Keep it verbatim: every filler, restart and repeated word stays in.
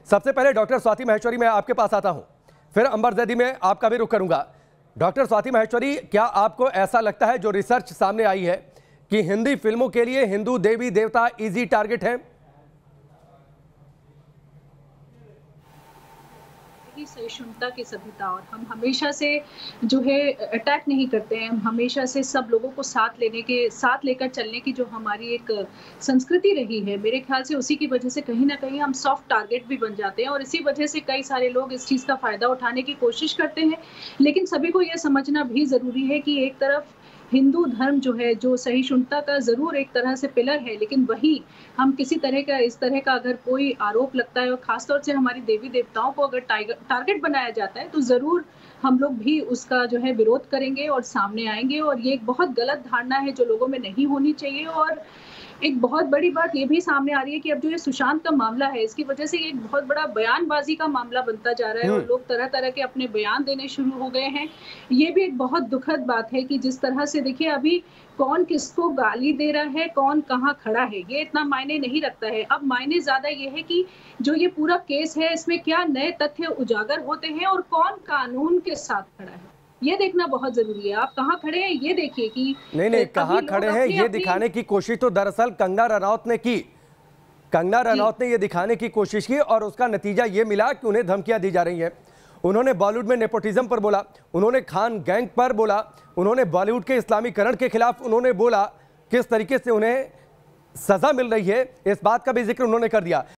सबसे पहले डॉक्टर स्वाति माहेश्वरी, मैं आपके पास आता हूं, फिर अंबर जैदी में आपका भी रुख करूंगा। डॉक्टर स्वाति माहेश्वरी, क्या आपको ऐसा लगता है जो रिसर्च सामने आई है कि हिंदी फिल्मों के लिए हिंदू देवी देवता इजी टारगेट है? सहिष्णुता की सभ्यता, और हम हमेशा से जो है अटैक नहीं करते हैं, हम हमेशा से सब लोगों को साथ लेने के साथ लेकर चलने की जो हमारी एक संस्कृति रही है, मेरे ख्याल से उसी की वजह से कहीं ना कहीं हम सॉफ्ट टारगेट भी बन जाते हैं और इसी वजह से कई सारे लोग इस चीज़ का फायदा उठाने की कोशिश करते हैं। लेकिन सभी को यह समझना भी ज़रूरी है कि एक तरफ हिंदू धर्म जो है, जो सहिष्णुता का ज़रूर एक तरह से पिलर है, लेकिन वही हम किसी तरह का इस तरह का अगर कोई आरोप लगता है और ख़ासतौर से हमारी देवी देवताओं को अगर टारगेट बनाया जाता है, तो ज़रूर हम लोग भी उसका जो है विरोध करेंगे और सामने आएंगे। और ये एक बहुत गलत धारणा है जो लोगों में नहीं होनी चाहिए। और एक बहुत बड़ी बात ये भी सामने आ रही है कि अब जो ये सुशांत का मामला है, इसकी वजह से एक बहुत बड़ा बयानबाजी का मामला बनता जा रहा है और लोग तरह तरह के अपने बयान देने शुरू हो गए हैं। ये भी एक बहुत दुखद बात है कि जिस तरह से देखिए, अभी कौन किसको गाली दे रहा है, कौन कहाँ खड़ा है, ये इतना मायने नहीं रखता है। अब मायने ज्यादा ये है कि जो ये पूरा केस है, इसमें क्या नए तथ्य उजागर होते हैं और कौन कानून के साथ खड़ा है, ये देखना बहुत जरूरी है। आप कहाँ खड़े हैं ये देखिए कि नहीं नहीं कहाँ खड़े हैं ये दिखाने की कोशिश तो दरअसल कंगना रनौत ने की। कंगना रनौत ने ये दिखाने की कोशिश की और उसका नतीजा ये मिला कि उन्हें धमकियां दी जा रही हैं। उन्होंने बॉलीवुड में नेपोटिज्म पर बोला, उन्होंने खान गैंग पर बोला, उन्होंने बॉलीवुड के इस्लामीकरण के खिलाफ उन्होंने बोला, किस तरीके से उन्हें सजा मिल रही है इस बात का भी जिक्र उन्होंने कर दिया।